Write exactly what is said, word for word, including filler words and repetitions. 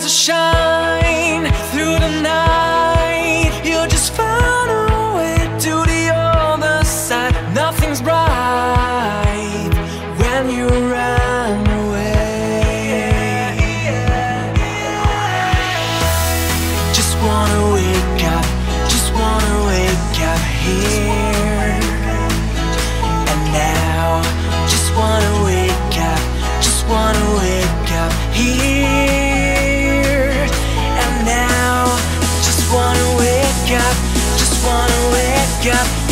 to shine through the night. You just found a way to the other side. Nothing's bright when you run away. Just wanna wake up, just wanna wake up here and now. Just wanna wake up, just wanna wake up here and now. Just wanna wake up, just wanna wake up.